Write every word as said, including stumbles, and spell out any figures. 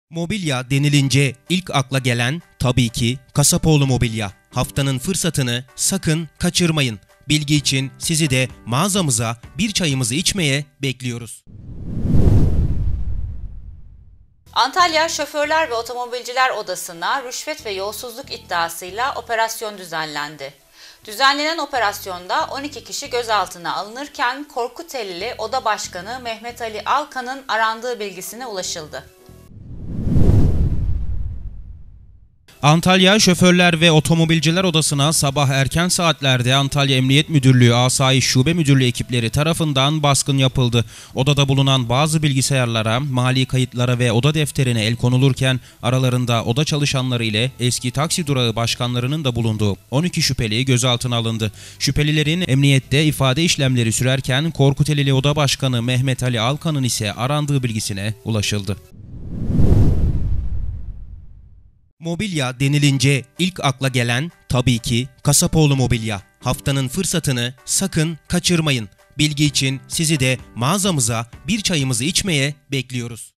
Mobilya denilince ilk akla gelen tabii ki Kasapoğlu Mobilya. Haftanın fırsatını sakın kaçırmayın. Bilgi için sizi de mağazamıza bir çayımızı içmeye bekliyoruz. Antalya Şoförler ve Otomobilciler Odası'na rüşvet ve yolsuzluk iddiasıyla operasyon düzenlendi. Düzenlenen operasyonda on iki kişi gözaltına alınırken Korkuteli Oda Başkanı Mehmet Ali Alkan'ın arandığı bilgisine ulaşıldı. Antalya Şoförler ve Otomobilciler Odası'na sabah erken saatlerde Antalya Emniyet Müdürlüğü Asayiş Şube Müdürlüğü ekipleri tarafından baskın yapıldı. Odada bulunan bazı bilgisayarlara, mali kayıtlara ve oda defterine el konulurken aralarında oda çalışanları ile eski taksi durağı başkanlarının da bulunduğu on iki şüpheli gözaltına alındı. Şüphelilerin emniyette ifade işlemleri sürerken Korkuteli Oda Başkanı Mehmet Ali Alkan'ın ise arandığı bilgisine ulaşıldı. Mobilya denilince ilk akla gelen tabii ki Kasapoğlu Mobilya. Haftanın fırsatını sakın kaçırmayın. Bilgi için sizi de mağazamıza bir çayımızı içmeye bekliyoruz.